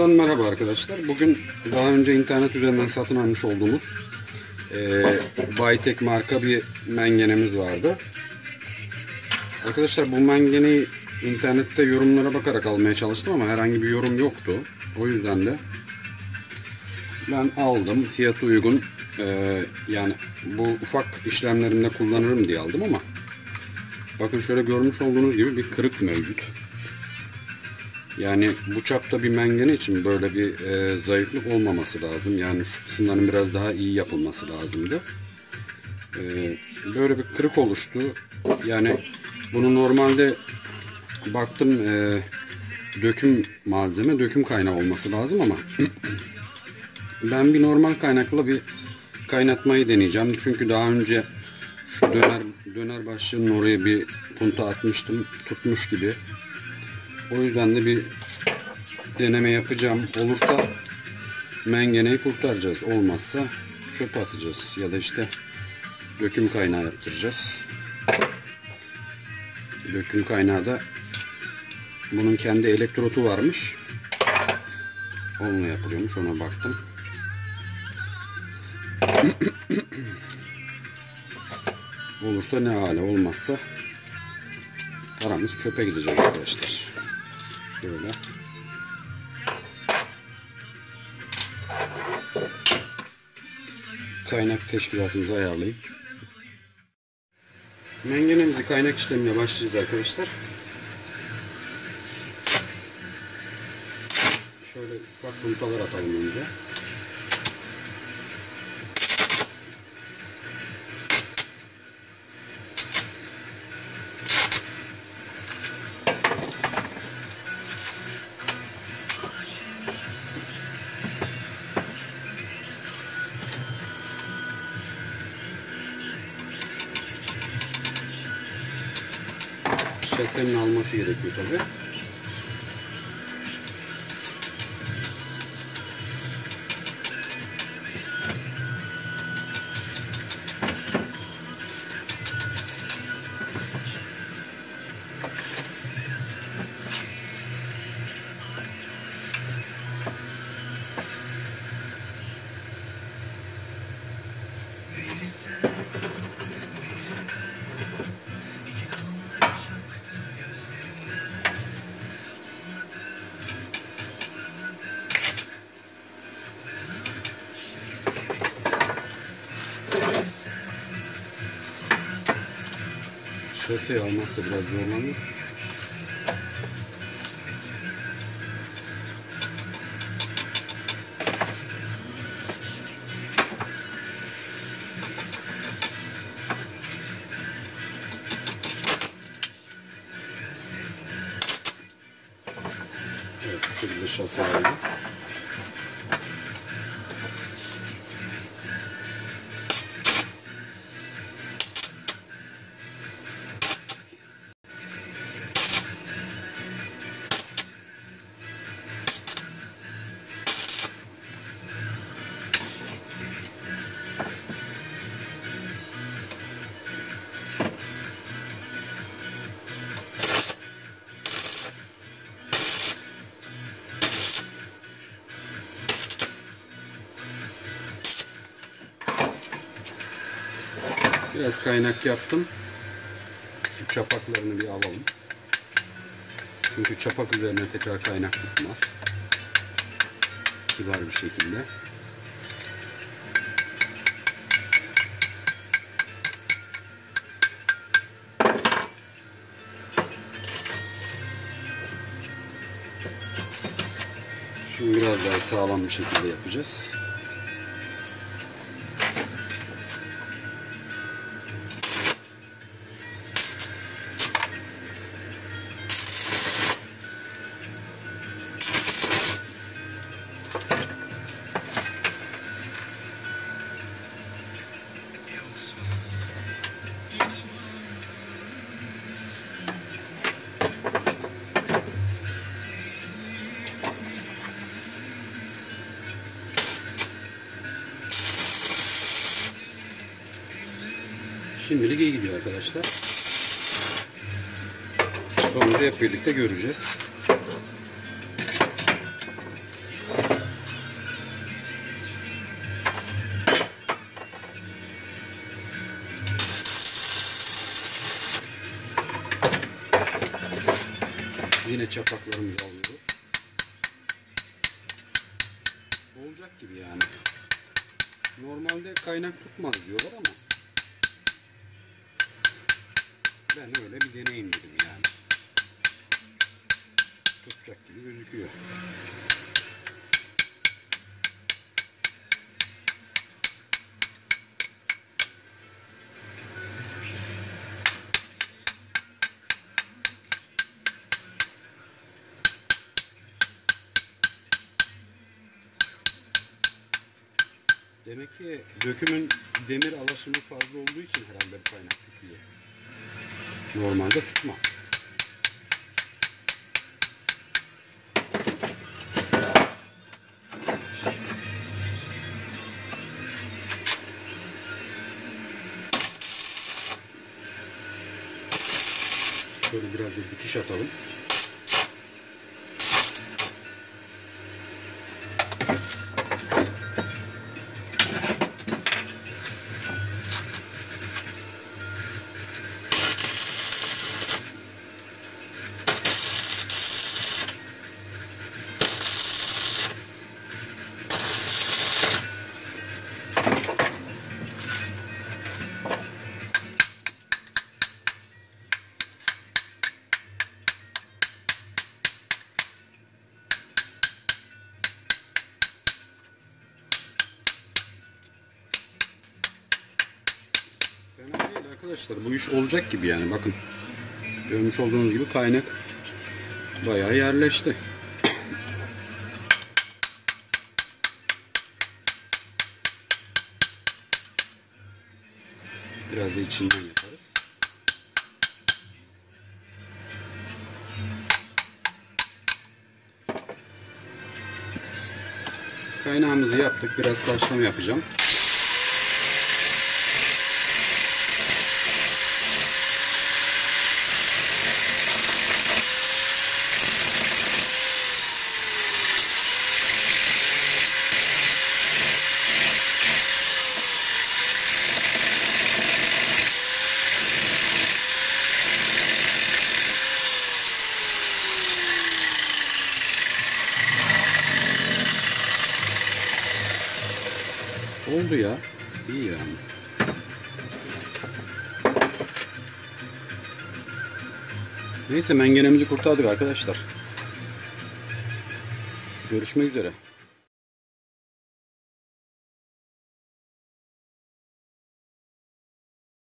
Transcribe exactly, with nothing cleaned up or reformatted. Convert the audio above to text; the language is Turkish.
Merhaba arkadaşlar. Bugün daha önce internet üzerinden satın almış olduğumuz e, Baytek marka bir mengenemiz vardı. Arkadaşlar bu mengeneyi internette yorumlara bakarak almaya çalıştım ama herhangi bir yorum yoktu. O yüzden de ben aldım. Fiyatı uygun. E, yani bu ufak işlemlerimde kullanırım diye aldım ama bakın şöyle görmüş olduğunuz gibi bir kırık mevcut. Yani bu çapta bir mengene için böyle bir e, zayıflık olmaması lazım. Yani şu kısımların biraz daha iyi yapılması lazımdı. E, böyle bir kırık oluştu. Yani bunu normalde baktım e, döküm malzeme, döküm kaynağı olması lazım ama ben bir normal kaynakla bir kaynatmayı deneyeceğim. Çünkü daha önce şu döner döner başlığının oraya bir punta atmıştım, tutmuş gibi. O yüzden de bir deneme yapacağım. Olursa mengeneyi kurtaracağız. Olmazsa çöpe atacağız. Ya da işte döküm kaynağı yaptıracağız. Döküm kaynağı da bunun kendi elektrotu varmış. Onunla yapılıyormuş. Ona baktım. Olursa ne hale, olmazsa paramız çöpe gidecek arkadaşlar. Şöyle. Kaynak teşkilatımızı ayarlayıp mengenemizi kaynak işlemine başlayacağız arkadaşlar. Şöyle ufak puntalar atalım önce. Şasenin alması gerekiyor tabi. Şaseyi almak da biraz zorlanır. Evet, bu şekilde şase aldım. Biraz kaynak yaptım. Şu çapaklarını bir alalım. Çünkü çapak üzerine tekrar kaynak tutmaz. Kibar bir şekilde. Şimdi biraz daha sağlam bir şekilde yapacağız. Şimdilik iyi gidiyor arkadaşlar. Sonucu hep birlikte göreceğiz. Yine çapaklarımızı alıyoruz. Olacak gibi yani. Normalde kaynak tutmaz diyorlar ama ben öyle bir deneyim dedim yani. Tutacak gibi gözüküyor. Demek ki dökümün demir alaşımı fazla olduğu için herhalde bir kaynak tutuyor. Normalde tutmaz. Şöyle biraz da dikiş atalım. Fena değil arkadaşlar. Bu iş olacak gibi yani. Bakın. Görmüş olduğunuz gibi kaynak bayağı yerleşti. Biraz da içinden yaparız. Kaynağımızı yaptık. Biraz taşlama yapacağım. Oldu ya. İyi yani. Neyse mengenemizi kurtardık arkadaşlar. Görüşmek üzere.